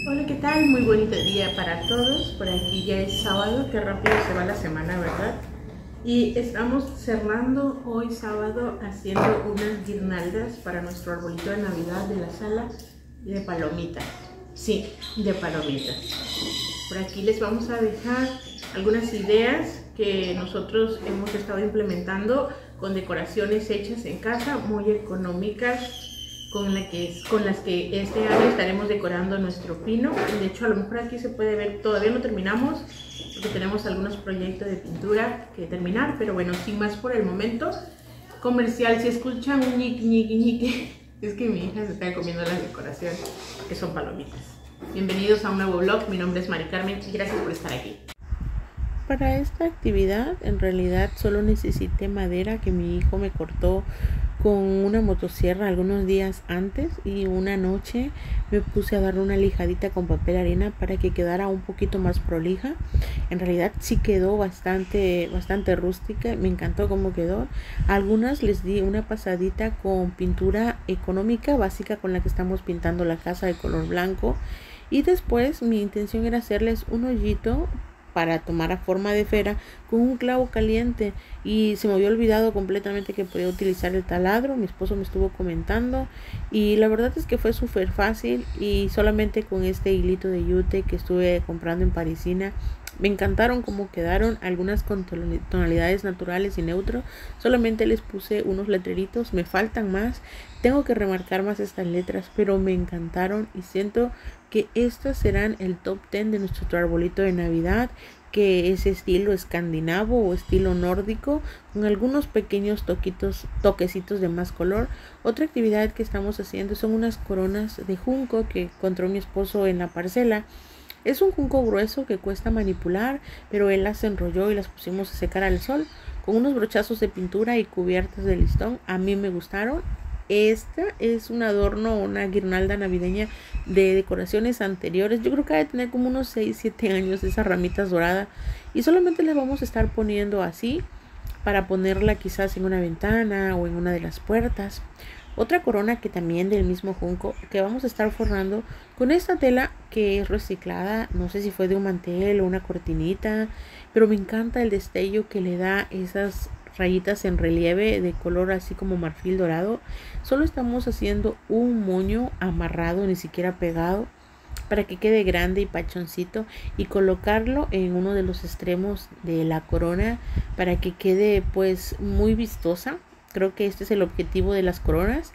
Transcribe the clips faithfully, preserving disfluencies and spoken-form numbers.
Hola, ¿qué tal? Muy bonito día para todos. Por aquí ya es sábado, qué rápido se va la semana, ¿verdad? Y estamos cerrando hoy sábado haciendo unas guirnaldas para nuestro arbolito de Navidad de la sala de palomitas. Sí, de palomitas. Por aquí les vamos a dejar algunas ideas que nosotros hemos estado implementando con decoraciones hechas en casa, muy económicas, con, la que es, con las que este año estaremos decorando nuestro pino. De hecho, a lo mejor aquí se puede ver, todavía no terminamos porque tenemos algunos proyectos de pintura que terminar, pero bueno, sin más por el momento. Comercial, si escuchan un ñic, ñic, ñic, es que mi hija se está comiendo las decoraciones, que son palomitas. Bienvenidos a un nuevo vlog, mi nombre es Mari Carmen y gracias por estar aquí. Para esta actividad en realidad solo necesité madera que mi hijo me cortó con una motosierra algunos días antes, y una noche me puse a darle una lijadita con papel arena para que quedara un poquito más prolija. En realidad sí quedó bastante bastante rústica, me encantó cómo quedó. A algunas les di una pasadita con pintura económica básica con la que estamos pintando la casa de color blanco, y después mi intención era hacerles un hoyito para tomar a forma de esfera con un clavo caliente, y se me había olvidado completamente que podía utilizar el taladro. Mi esposo me estuvo comentando y la verdad es que fue súper fácil, y solamente con este hilito de yute que estuve comprando en Parisina me encantaron cómo quedaron, algunas con tonalidades naturales y neutro. Solamente les puse unos letreritos, me faltan más, tengo que remarcar más estas letras, pero me encantaron y siento que estos serán el top diez de nuestro arbolito de Navidad, que es estilo escandinavo o estilo nórdico, con algunos pequeños toquitos, toquecitos de más color. Otra actividad que estamos haciendo son unas coronas de junco que encontró mi esposo en la parcela. Es un junco grueso que cuesta manipular, pero él las enrolló y las pusimos a secar al sol con unos brochazos de pintura y cubiertas de listón. A mí me gustaron. Esta es un adorno, una guirnalda navideña de decoraciones anteriores. Yo creo que ha de tener como unos seis, siete años esas ramitas doradas, y solamente le vamos a estar poniendo así para ponerla quizás en una ventana o en una de las puertas. Otra corona que también del mismo junco que vamos a estar forrando con esta tela que es reciclada. No sé si fue de un mantel o una cortinita, pero me encanta el destello que le da esas rayitas en relieve de color así como marfil dorado. Solo estamos haciendo un moño amarrado, ni siquiera pegado, para que quede grande y pachoncito, y colocarlo en uno de los extremos de la corona para que quede pues muy vistosa. Creo que este es el objetivo de las coronas.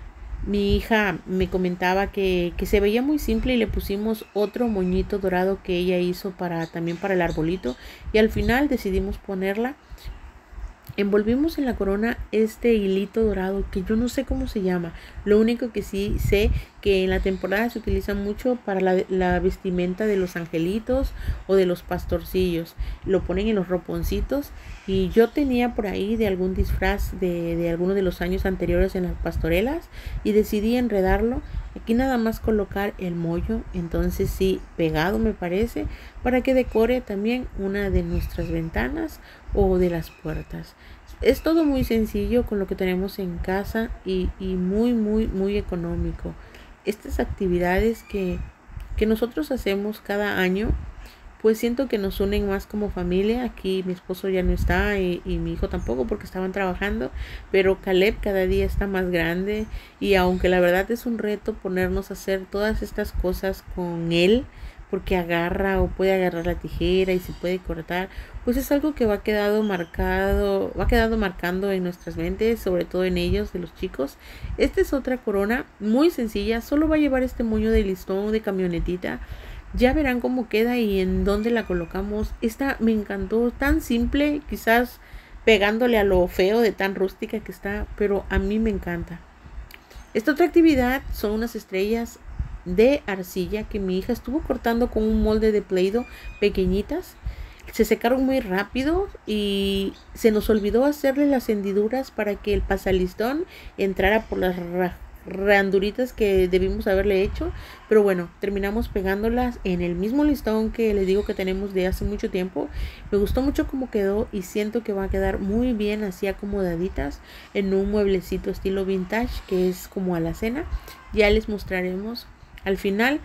Mi hija me comentaba que, que se veía muy simple, y le pusimos otro moñito dorado que ella hizo para también para el arbolito, y al final decidimos ponerla. Envolvimos en la corona este hilito dorado que yo no sé cómo se llama. Lo único que sí sé que en la temporada se utiliza mucho para la, la vestimenta de los angelitos o de los pastorcillos. Lo ponen en los roponcitos, y yo tenía por ahí de algún disfraz de, de alguno de los años anteriores en las pastorelas, y decidí enredarlo. Aquí nada más colocar el mollo, entonces sí, pegado me parece, para que decore también una de nuestras ventanas o de las puertas. Es todo muy sencillo con lo que tenemos en casa, y, y muy muy muy económico. Estas actividades que, que nosotros hacemos cada año, pues siento que nos unen más como familia. Aquí mi esposo ya no está, y, y mi hijo tampoco, porque estaban trabajando, pero Caleb cada día está más grande, y aunque la verdad es un reto ponernos a hacer todas estas cosas con él, porque agarra o puede agarrar la tijera y se puede cortar, pues es algo que va quedado marcado, va quedando marcando en nuestras mentes, sobre todo en ellos, de los chicos. Esta es otra corona muy sencilla, solo va a llevar este moño de listón de camionetita. Ya verán cómo queda y en dónde la colocamos. Esta me encantó, tan simple, quizás pegándole a lo feo de tan rústica que está, pero a mí me encanta. Esta otra actividad son unas estrellas de arcilla que mi hija estuvo cortando con un molde de Play-Doh pequeñitas. Se secaron muy rápido y se nos olvidó hacerle las hendiduras para que el pasalistón entrara por las randuritas que debimos haberle hecho, pero bueno, terminamos pegándolas en el mismo listón que les digo que tenemos de hace mucho tiempo. Me gustó mucho cómo quedó, y siento que va a quedar muy bien así acomodaditas en un mueblecito estilo vintage, que es como alacena. Ya les mostraremos al final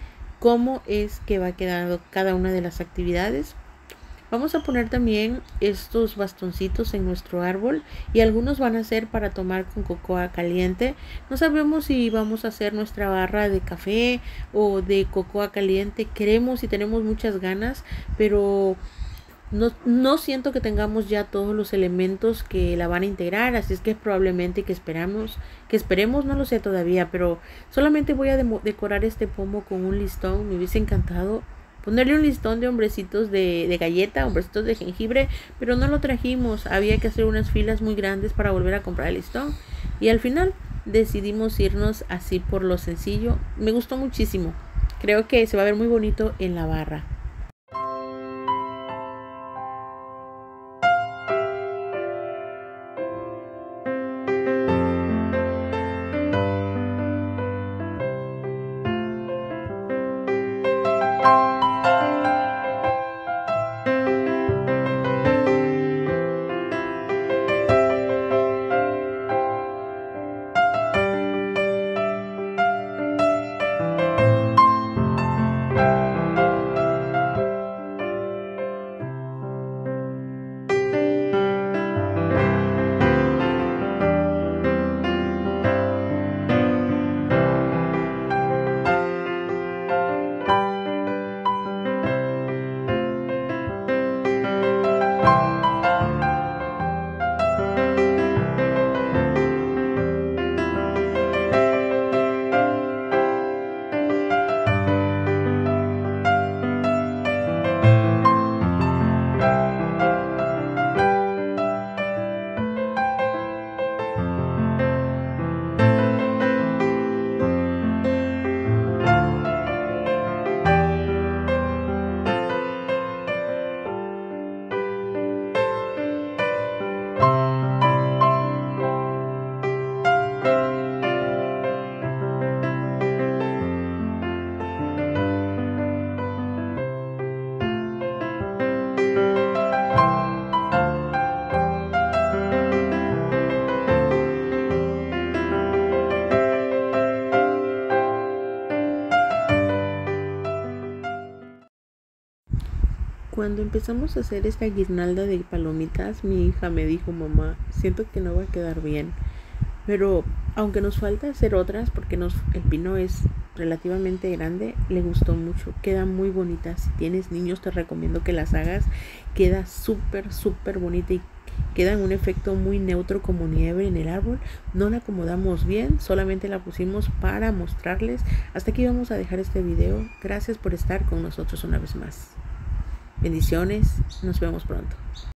cómo es que va quedando cada una de las actividades. Vamos a poner también estos bastoncitos en nuestro árbol y algunos van a ser para tomar con cocoa caliente. No sabemos si vamos a hacer nuestra barra de café o de cocoa caliente. Queremos y tenemos muchas ganas, pero no, no siento que tengamos ya todos los elementos que la van a integrar, así es que probablemente que esperamos, que esperemos, no lo sé todavía, pero solamente voy a de decorar este pomo con un listón. Me hubiese encantado ponerle un listón de hombrecitos de, de galleta, hombrecitos de jengibre, pero no lo trajimos. Había que hacer unas filas muy grandes para volver a comprar el listón. Y al final decidimos irnos así por lo sencillo. Me gustó muchísimo. Creo que se va a ver muy bonito en la barra. Cuando empezamos a hacer esta guirnalda de palomitas, mi hija me dijo: mamá, siento que no va a quedar bien, pero aunque nos falta hacer otras porque nos, el pino es relativamente grande, le gustó mucho, queda muy bonita. Si tienes niños te recomiendo que las hagas, queda súper súper bonita y queda en un efecto muy neutro como nieve en el árbol. No la acomodamos bien, solamente la pusimos para mostrarles. Hasta aquí vamos a dejar este video. Gracias por estar con nosotros una vez más. Bendiciones, nos vemos pronto.